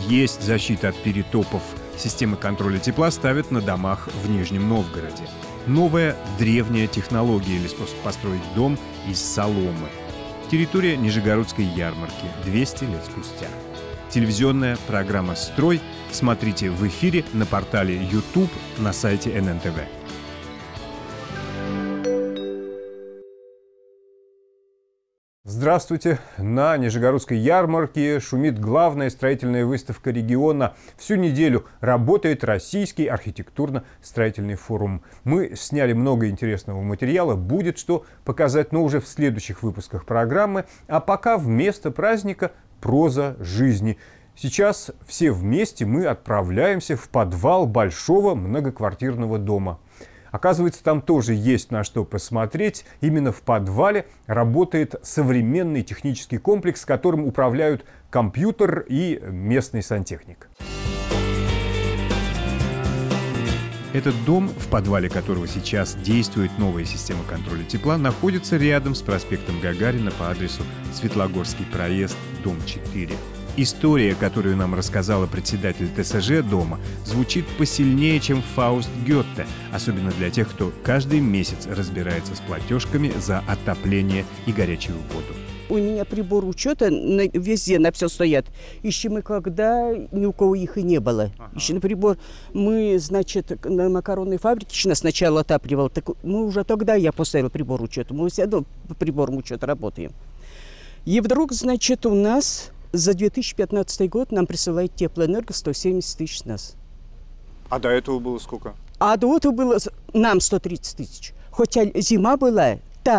есть защита от перетопов. Системы контроля тепла ставят на домах в Нижнем Новгороде. Новая древняя технология или способ построить дом из соломы. Территория Нижегородской ярмарки 200 лет спустя. Телевизионная программа «Строй» смотрите в эфире на портале YouTube, на сайте ННТВ. Здравствуйте! На Нижегородской ярмарке шумит главная строительная выставка региона. Всю неделю работает Российский архитектурно-строительный форум. Мы сняли много интересного материала, будет что показать, но уже в следующих выпусках программы. А пока вместо праздника проза жизни. Сейчас все вместе мы отправляемся в подвал большого многоквартирного дома. Оказывается, там тоже есть на что посмотреть. Именно в подвале работает современный технический комплекс, которым управляют компьютер и местный сантехник. Этот дом, в подвале которого сейчас действует новая система контроля тепла, находится рядом с проспектом Гагарина по адресу Светлогорский проезд, дом 4. История, которую нам рассказала председатель ТСЖ дома, звучит посильнее, чем Фауст Гёте, особенно для тех, кто каждый месяц разбирается с платежками за отопление и горячую воду. У меня прибор учета везде на все стоят. Еще мы когда ни у кого их и не было. Еще на прибор мы, значит, на макаронной фабрике сначала отапливал. Так мы уже тогда я поставил прибор учета. Мы все равно по приборам учета работаем. И вдруг, значит, у нас за 2015 год нам присылает Теплоэнерго 170 тысяч с нас. А до этого было сколько? А до этого было нам 130 тысяч. Хотя зима была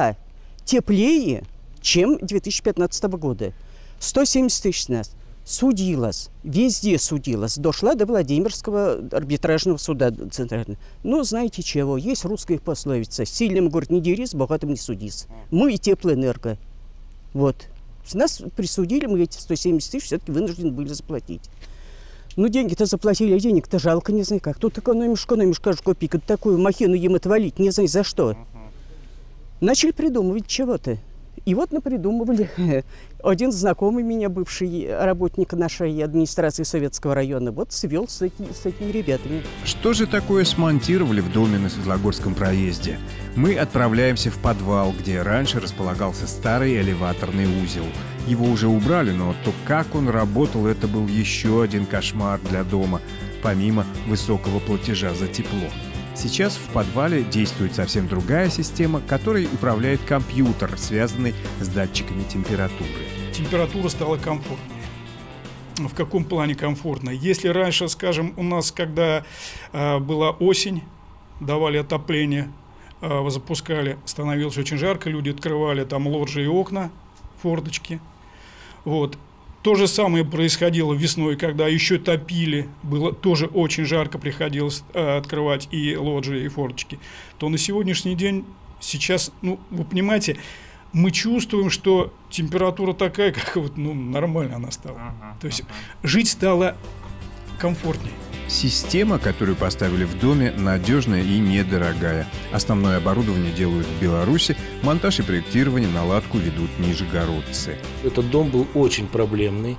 теплее, чем 2015 года. 170 тысяч с нас. Судилась, везде судилась. Дошла до Владимирского арбитражного суда центрального. Ну, знаете чего, есть русская пословица: сильным, говорит, не дерись, богатым не судись. Мы и Теплоэнерго. Вот. С нас присудили, мы эти 170 тысяч все-таки вынуждены были заплатить. Ну, деньги-то заплатили, а денег-то жалко, не знаю как. Тут экономишь, каждую копейку, такую махину им отвалить, не знаю за что. Начали придумывать чего-то. И вот напридумывали. Один знакомый меня, бывший работник нашей администрации Советского района, вот свел с этими ребятами. Что же такое смонтировали в доме на Светлогорском проезде? Мы отправляемся в подвал, где раньше располагался старый элеваторный узел. Его уже убрали, но то, как он работал, это был еще один кошмар для дома, помимо высокого платежа за тепло. Сейчас в подвале действует совсем другая система, которой управляет компьютер, связанный с датчиками температуры. Температура стала комфортнее. В каком плане комфортно? Если раньше, скажем, у нас, когда была осень, давали отопление, запускали, становилось очень жарко, люди открывали там лоджии и окна, форточки. Вот. То же самое происходило весной, когда еще топили, было тоже очень жарко, приходилось открывать и лоджии, и форточки. То на сегодняшний день сейчас, ну, вы понимаете, мы чувствуем, что температура такая, как вот, ну, нормально она стала. То есть жить стало комфортнее. Система, которую поставили в доме, надежная и недорогая. Основное оборудование делают в Беларуси, монтаж и проектирование, наладку ведут нижегородцы. Этот дом был очень проблемный.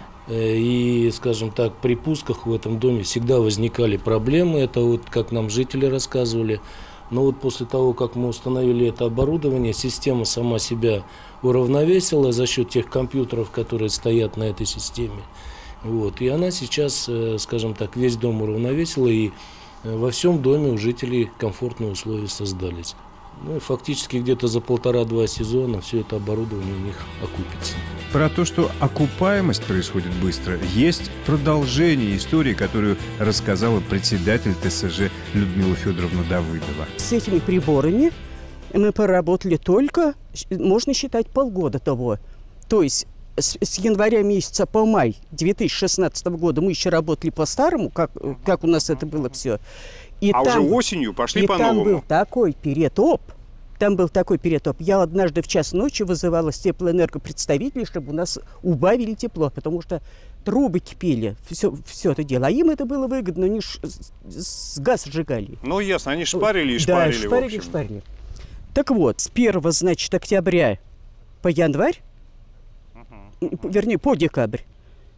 И, скажем так, при пусках в этом доме всегда возникали проблемы. Это вот как нам жители рассказывали. Но вот после того, как мы установили это оборудование, система сама себя уравновесила за счет тех компьютеров, которые стоят на этой системе. Вот. И она сейчас, скажем так, весь дом уравновесила, и во всем доме у жителей комфортные условия создались. Ну и фактически где-то за 1,5-2 сезона все это оборудование у них окупится. Про то, что окупаемость происходит быстро, есть продолжение истории, которую рассказала председатель ТСЖ Людмила Федоровна Давыдова. С этими приборами мы поработали только, можно считать, полгода того. То есть с января месяца по май 2016 года мы еще работали по-старому, как у нас это было все. И а там, уже осенью пошли по-новому. Там был такой перетоп. Я однажды в час ночи вызывала с Теплоэнерго представителей, чтобы у нас убавили тепло, потому что трубы кипели, все это дело. А им это было выгодно, они с газ сжигали. Ну, ясно, они шпарили и шпарили. Да, в общем. Шпарили. Так вот, с 1, значит, октября по январь, вернее, по декабрь,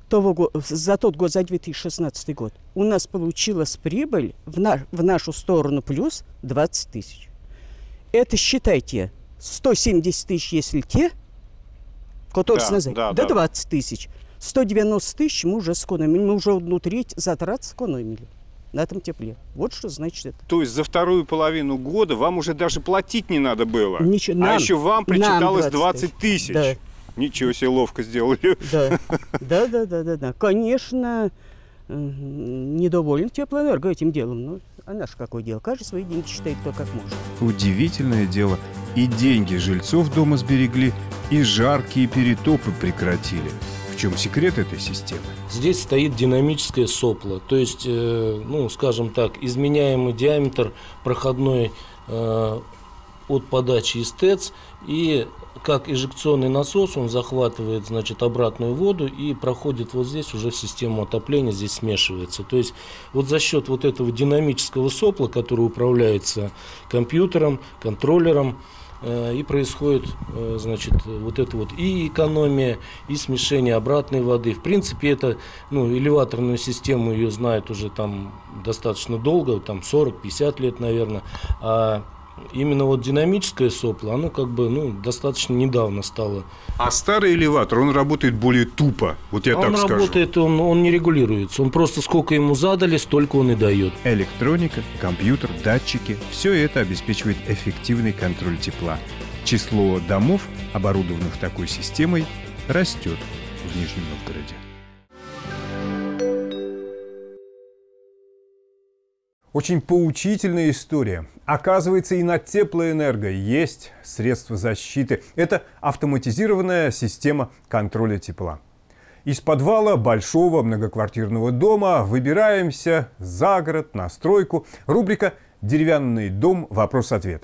за тот год, за 2016 год, у нас получилась прибыль в нашу сторону плюс 20 тысяч. Это, считайте, 170 тысяч, если те, которые до 20 тысяч. 190 тысяч мы уже сэкономили. Мы уже одну треть затрат сэкономили на этом тепле. Вот что значит это. То есть за вторую половину года вам уже даже платить не надо было? Ничего, а еще вам причиталось 20 тысяч. Да. Ничего себе, ловко сделали. Да. Конечно, недоволен Теплоэнерго этим делом. Но а наше какое дело? Каждый свои деньги считает кто как может. Удивительное дело. И деньги жильцов дома сберегли, и жаркие перетопы прекратили. В чем секрет этой системы? Здесь стоит динамическое сопло, то есть, скажем так, изменяемый диаметр проходной от подачи из ТЭЦ, и как эжекционный насос он захватывает, значит, обратную воду и проходит вот здесь уже в систему отопления, здесь смешивается. То есть вот за счет вот этого динамического сопла, который управляется компьютером, контроллером, и происходит, значит, вот это вот и экономия, и смешение обратной воды. В принципе, это, элеваторную систему ее знают уже там достаточно долго, там 40-50 лет, наверное. А именно вот динамическое сопло, оно достаточно недавно стало. А старый элеватор, он работает более тупо, вот я так скажу. Он работает, он не регулируется, он просто сколько ему задали, столько он и дает. Электроника, компьютер, датчики – все это обеспечивает эффективный контроль тепла. Число домов, оборудованных такой системой, растет в Нижнем Новгороде. Очень поучительная история. Оказывается, и на Теплоэнерго есть средства защиты. Это автоматизированная система контроля тепла. Из подвала большого многоквартирного дома выбираемся за город, на стройку. Рубрика «Деревянный дом. Вопрос-ответ».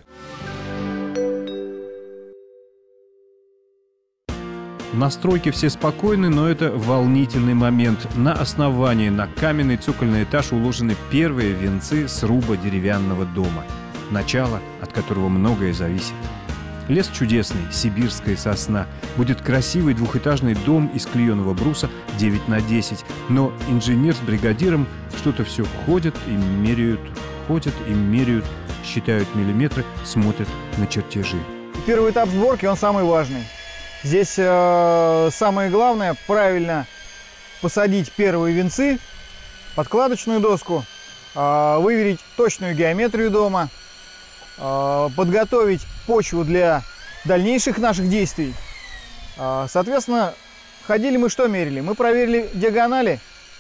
На стройке все спокойны, но это волнительный момент. На основании на каменный цокольный этаж уложены первые венцы сруба деревянного дома. Начало, от которого многое зависит. Лес чудесный, сибирская сосна. Будет красивый двухэтажный дом из клееного бруса 9×10. Но инженер с бригадиром что-то все ходят и меряют, считают миллиметры, смотрят на чертежи. Первый этап сборки, он самый важный. Здесь самое главное правильно посадить первые венцы, подкладочную доску, выверить точную геометрию дома, подготовить почву для дальнейших наших действий. Соответственно, ходили мы что мерили? Мы проверили диагонали,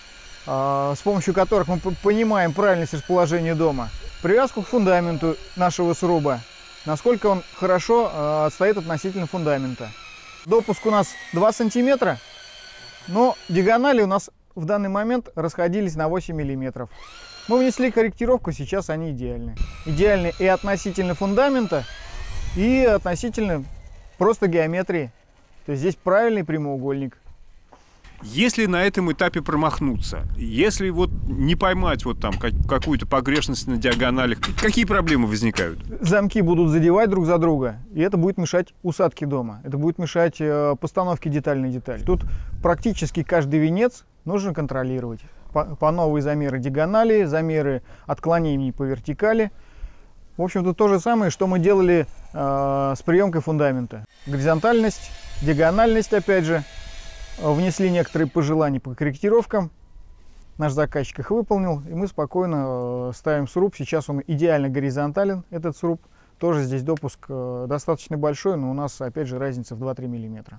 с помощью которых мы понимаем правильность расположения дома, привязку к фундаменту нашего сруба, насколько он хорошо отстоит относительно фундамента. Допуск у нас 2 сантиметра, но диагонали у нас в данный момент расходились на 8 миллиметров. Мы внесли корректировку, сейчас они идеальны. Идеальны и относительно фундамента, и относительно просто геометрии. То есть здесь правильный прямоугольник. Если на этом этапе промахнуться, если вот не поймать вот там какую-то погрешность на диагоналях, какие проблемы возникают? Замки будут задевать друг за друга, и это будет мешать усадке дома. Это будет мешать постановке детальной детали. Тут практически каждый венец нужно контролировать. По новые замеры диагонали, замеры отклонений по вертикали. В общем-то, то же самое, что мы делали с приемкой фундамента. Горизонтальность, диагональность, опять же. Внесли некоторые пожелания по корректировкам. Наш заказчик их выполнил, и мы спокойно ставим сруб. Сейчас он идеально горизонтален, этот сруб. Тоже здесь допуск достаточно большой, но у нас, опять же, разница в 2-3 миллиметра.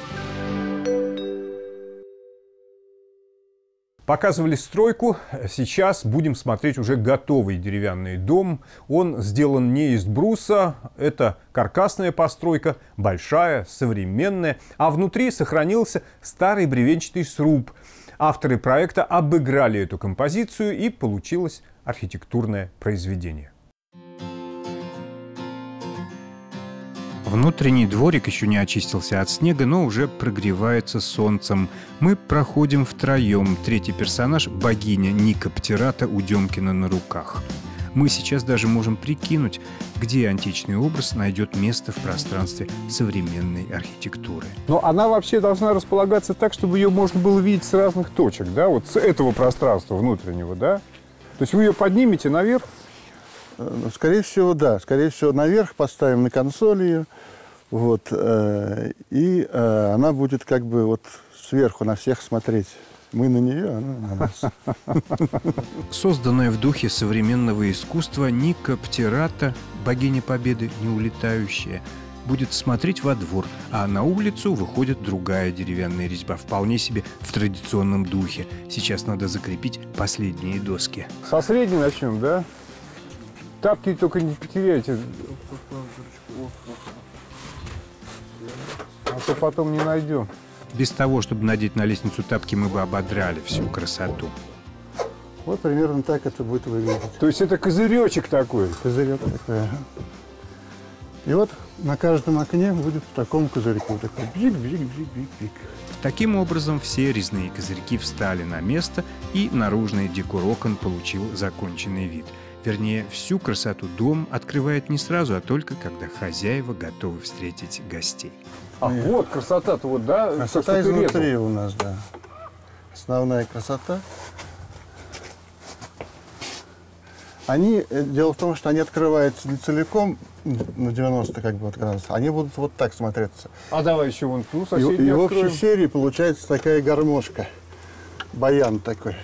Показывали стройку, сейчас будем смотреть уже готовый деревянный дом. Он сделан не из бруса, это каркасная постройка, большая, современная, а внутри сохранился старый бревенчатый сруб. Авторы проекта обыграли эту композицию, и получилось архитектурное произведение. Внутренний дворик еще не очистился от снега, но уже прогревается солнцем. Мы проходим втроем. Третий персонаж – богиня Ника Птирата у Демкина на руках. Мы сейчас даже можем прикинуть, где античный образ найдет место в пространстве современной архитектуры. Но она вообще должна располагаться так, чтобы ее можно было видеть с разных точек, да, вот с этого пространства внутреннего, да? То есть вы ее поднимете наверх? Скорее всего, да. Скорее всего, наверх поставим на консоль ее, вот, и она будет как бы вот сверху на всех смотреть. Мы на нее, она на нас. Созданная в духе современного искусства, Ника Птерата, богиня Победы, не улетающая, будет смотреть во двор, а на улицу выходит другая деревянная резьба, вполне себе в традиционном духе. Сейчас надо закрепить последние доски. Со средней начнем, да? Тапки только не потеряйте, а то потом не найдем. Без того, чтобы надеть на лестницу тапки, мы бы ободрали всю красоту. Вот примерно так это будет выглядеть. То есть это козыречек такой? Козырек такой. И вот на каждом окне будет в таком козырьку. Такой бжик-бжик-бжик-бжик-бжик. Таким образом, все резные козырьки встали на место, и наружный декор окон получил законченный вид. Вернее, всю красоту дом открывает не сразу, а только когда хозяева готовы встретить гостей. А вот красота-то вот, да? Красота изнутри у нас, да. Основная красота. Дело в том, что они открываются не целиком на 90 как бы, вот, градусов, они будут вот так смотреться. А давай еще вон ту И соседнюю в откроем. общей серии получается такая гармошка. Баян такой.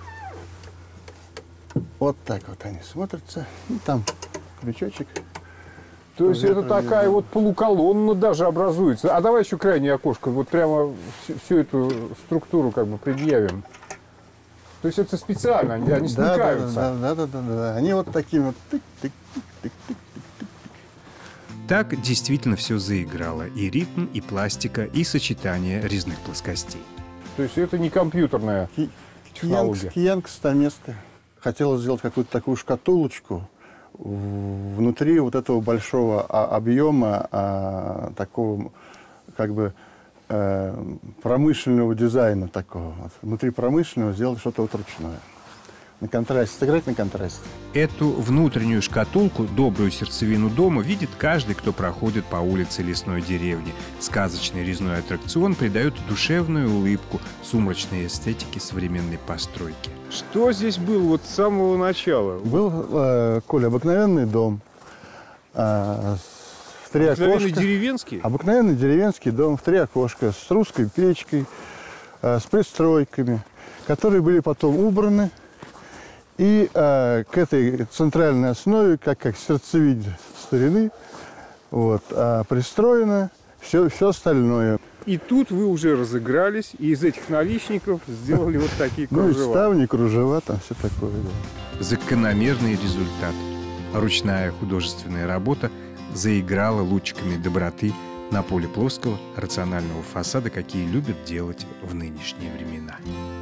Вот так вот они смотрятся. И там крючочек. То есть это такая вот полуколонна даже образуется. А давай еще крайнее окошко, вот прямо всю эту структуру как бы предъявим. То есть это специально, они смыкаются. Да. Они вот такими вот тык-тык-тык-тык-тык. Так действительно все заиграло. И ритм, и пластика, и сочетание резных плоскостей. То есть это не компьютерная технология. Киянг стамеска. Хотела сделать какую-то такую шкатулочку внутри вот этого большого объема, такого как бы промышленного дизайна такого. Вот. Внутри промышленного сделать что-то вот ручное. На контрасте, сыграть на контрасте. Эту внутреннюю шкатулку, добрую сердцевину дома, видит каждый, кто проходит по улице лесной деревни. Сказочный резной аттракцион придает душевную улыбку сумрачной эстетике современной постройки. Что здесь было вот с самого начала? Был, Коля, обыкновенный дом. В 3 Обыкновенный окошка. деревенский? Обыкновенный деревенский дом в 3 окошка с русской печкой, с пристройками, которые были потом убраны. И к этой центральной основе, как сердцевиде старины, вот, пристроено все остальное. И тут вы уже разыгрались, и из этих наличников сделали вот такие Ну и кружева. ставни, кружева, там все такое. Да. Закономерный результат. Ручная художественная работа заиграла лучиками доброты на поле плоского рационального фасада, какие любят делать в нынешние времена.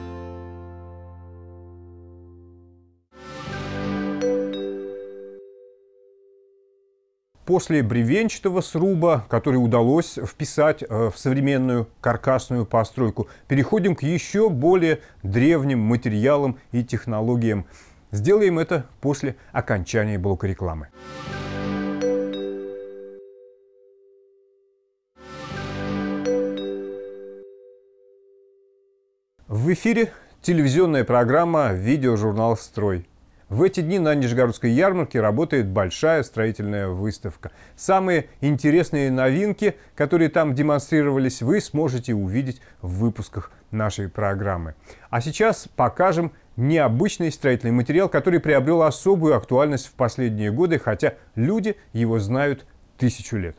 После бревенчатого сруба, который удалось вписать в современную каркасную постройку, переходим к еще более древним материалам и технологиям. Сделаем это после окончания блока рекламы. В эфире телевизионная программа «Видеожурнал «Строй». В эти дни на Нижегородской ярмарке работает большая строительная выставка. Самые интересные новинки, которые там демонстрировались, вы сможете увидеть в выпусках нашей программы. А сейчас покажем необычный строительный материал, который приобрел особую актуальность в последние годы, хотя люди его знают 1000 лет.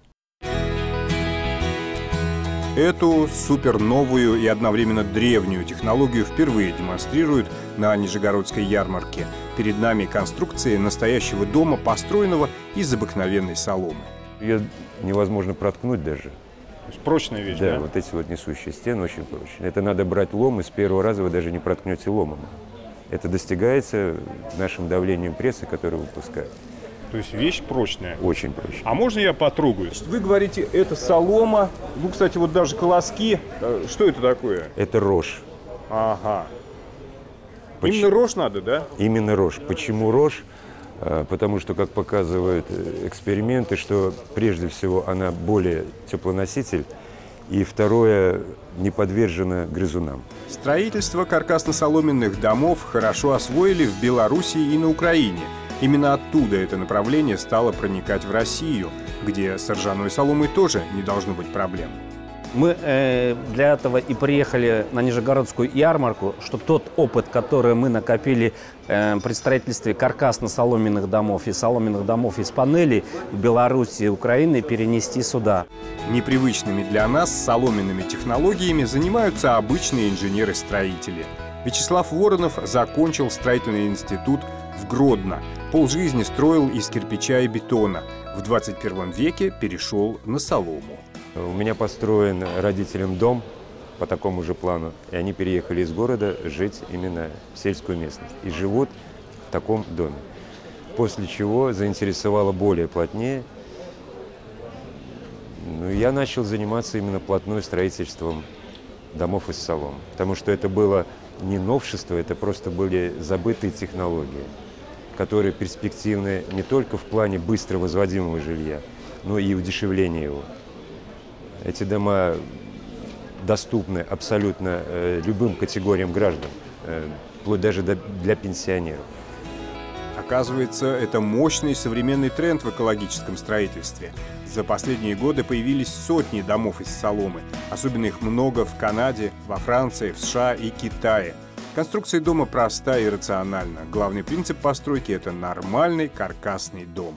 Эту суперновую и одновременно древнюю технологию впервые демонстрируют на Нижегородской ярмарке. Перед нами конструкция настоящего дома, построенного из обыкновенной соломы. Ее невозможно проткнуть даже. То есть прочная вещь, Да, вот эти вот несущие стены очень прочные. Это надо брать лом, и с первого раза вы даже не проткнете ломом. Это достигается нашим давлением прессы, который выпускает. То есть вещь прочная. Очень прочная. А можно я потрогаю? Вы говорите, это солома. Ну, кстати, вот даже колоски. Что это такое? Это рожь. Ага. Именно рожь надо, да? Именно рожь. Почему рожь? потому что, как показывают эксперименты, что прежде всего она более теплоноситель, и второе, не подвержена грызунам. Строительство каркасно-соломенных домов хорошо освоили в Белоруссии и на Украине. Именно оттуда это направление стало проникать в Россию, где с ржаной соломой тоже не должно быть проблем. Мы для этого и приехали на Нижегородскую ярмарку, что тот опыт, который мы накопили при строительстве каркасно-соломенных домов и соломенных домов из панелей в Беларуси и Украине, перенести сюда. Непривычными для нас соломенными технологиями занимаются обычные инженеры-строители. Вячеслав Воронов закончил строительный институт в Гродно. Полжизни строил из кирпича и бетона. В 21 веке перешел на солому. У меня построен родителям дом по такому же плану, и они переехали из города жить именно в сельскую местность. И живут в таком доме. После чего заинтересовало более плотнее. Я начал заниматься именно плотным строительством домов из соломы. Потому что это было не новшество, это просто были забытые технологии, которые перспективны не только в плане быстро возводимого жилья, но и удешевления его. Эти дома доступны абсолютно любым категориям граждан, вплоть даже для пенсионеров. Оказывается, это мощный современный тренд в экологическом строительстве. За последние годы появились сотни домов из соломы. Особенно их много в Канаде, во Франции, в США и Китае. Конструкция дома проста и рациональна. Главный принцип постройки – это нормальный каркасный дом.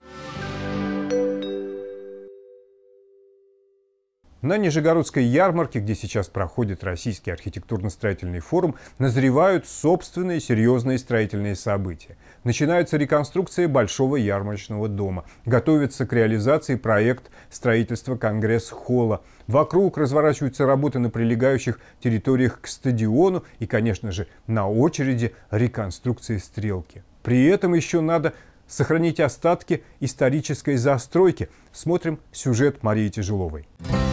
На Нижегородской ярмарке, где сейчас проходит Российский архитектурно-строительный форум, назревают собственные серьезные строительные события. Начинается реконструкция Большого ярмарочного дома. Готовится к реализации проект строительства Конгресс-холла. Вокруг разворачиваются работы на прилегающих территориях к стадиону и, конечно же, на очереди реконструкции Стрелки. При этом еще надо сохранить остатки исторической застройки. Смотрим сюжет Марии Тяжеловой.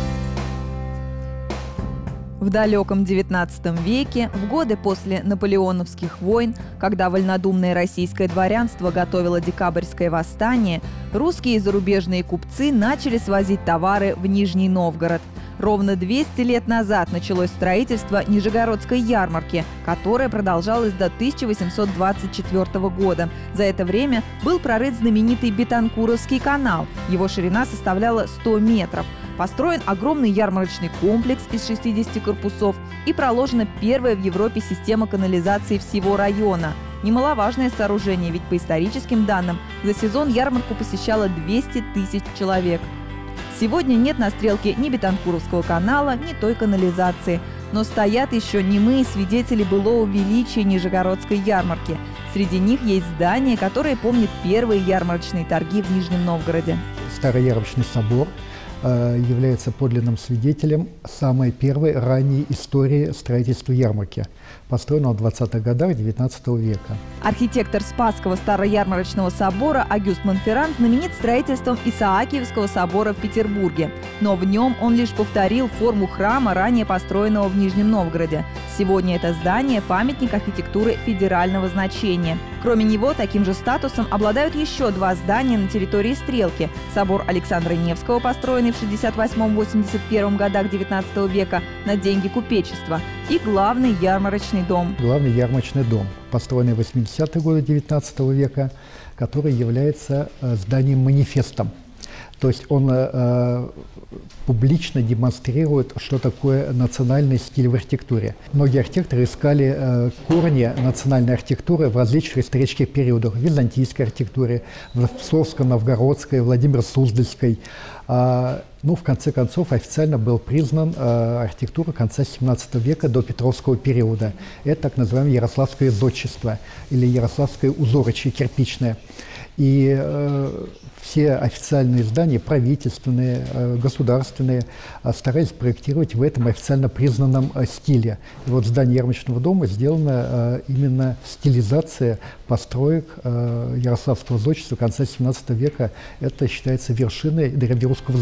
В далеком XIX веке, в годы после наполеоновских войн, когда вольнодумное российское дворянство готовило декабрьское восстание, русские и зарубежные купцы начали свозить товары в Нижний Новгород. Ровно 200 лет назад началось строительство Нижегородской ярмарки, которое продолжалось до 1824 года. За это время был прорыт знаменитый Бетанкуровский канал. Его ширина составляла 100 метров. Построен огромный ярмарочный комплекс из 60 корпусов и проложена первая в Европе система канализации всего района. Немаловажное сооружение, ведь по историческим данным за сезон ярмарку посещало 200 тысяч человек. Сегодня нет на Стрелке ни Бетанкуровского канала, ни той канализации. Но стоят еще немые свидетели былого величия Нижегородской ярмарки. Среди них есть здание, которое помнит первые ярмарочные торги в Нижнем Новгороде. Старый ярмарочный собор является подлинным свидетелем самой первой ранней истории строительства ярмарки, построенного в 20-х годах XIX века. Архитектор Спасского Староярмарочного собора Агюст Монферран знаменит строительством Исаакиевского собора в Петербурге. Но в нем он лишь повторил форму храма, ранее построенного в Нижнем Новгороде. Сегодня это здание – памятник архитектуры федерального значения. Кроме него, таким же статусом обладают еще два здания на территории Стрелки. Собор Александра Невского, построенный в 68-81 годах XIX века на деньги купечества, и главный ярмарочный дом. Главный ярмарочный дом, построенный в 80-е годы XIX века, который является зданием-манифестом. То есть он публично демонстрирует, что такое национальный стиль в архитектуре. Многие архитекторы искали корни национальной архитектуры в различных исторических периодах. В византийской архитектуре, в Псковско-Новгородской, Владимир-Суздальской. В конце концов, официально был признан архитектура конца XVII века до Петровского периода. Это так называемое ярославское зодчество или ярославское узорочье кирпичное. И все официальные здания, правительственные, государственные, старались проектировать в этом официально признанном стиле. И вот здание ярмарочного дома сделано именно стилизация построек ярославского зодчества конца XVII века. Это считается вершиной древнерусского зодчества.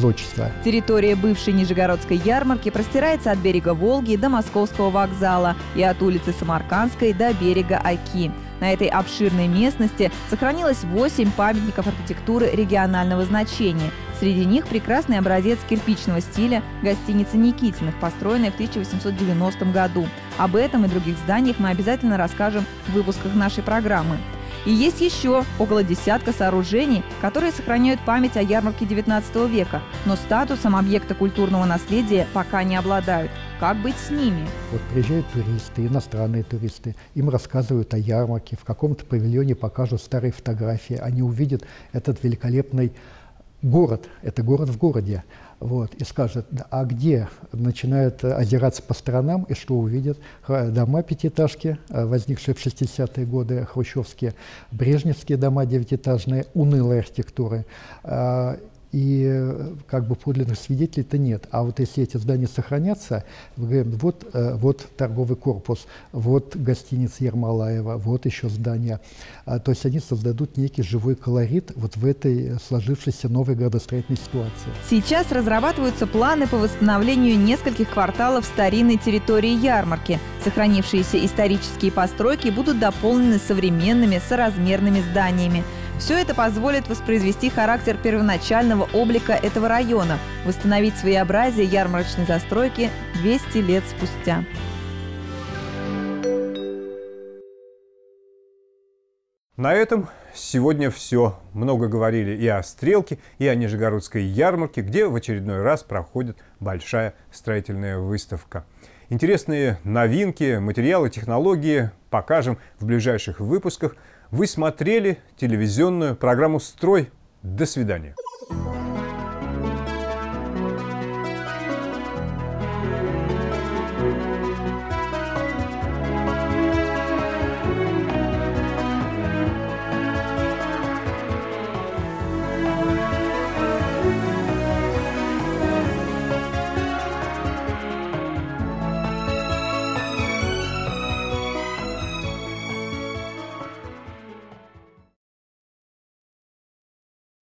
Территория бывшей Нижегородской ярмарки простирается от берега Волги до Московского вокзала и от улицы Самаркандской до берега Оки. На этой обширной местности сохранилось 8 памятников архитектуры регионального значения. Среди них прекрасный образец кирпичного стиля гостиницы Никитиных, построенной в 1890 году. Об этом и других зданиях мы обязательно расскажем в выпусках нашей программы. И есть еще около десятка сооружений, которые сохраняют память о ярмарке XIX века, но статусом объекта культурного наследия пока не обладают. Как быть с ними? Вот приезжают туристы, иностранные туристы, им рассказывают о ярмарке, в каком-то павильоне покажут старые фотографии, они увидят этот великолепный город, это город в городе, вот, и скажут, а где? Начинают озираться по сторонам, и что увидят? Дома пятиэтажки, возникшие в 60-е годы, хрущевские, брежневские дома девятиэтажные, унылая архитектура. И как бы подлинных свидетелей-то нет. А вот если эти здания сохранятся, вот торговый корпус, вот гостиница Ермолаева, вот еще здания. То есть они создадут некий живой колорит вот в этой сложившейся новой градостроительной ситуации. Сейчас разрабатываются планы по восстановлению нескольких кварталов старинной территории ярмарки. Сохранившиеся исторические постройки будут дополнены современными соразмерными зданиями. Все это позволит воспроизвести характер первоначального облика этого района, восстановить своеобразие ярмарочной застройки 200 лет спустя. На этом сегодня все. Много говорили и о Стрелке, и о Нижегородской ярмарке, где в очередной раз проходит большая строительная выставка. Интересные новинки, материалы, технологии покажем в ближайших выпусках. Вы смотрели телевизионную программу «Строй». До свидания.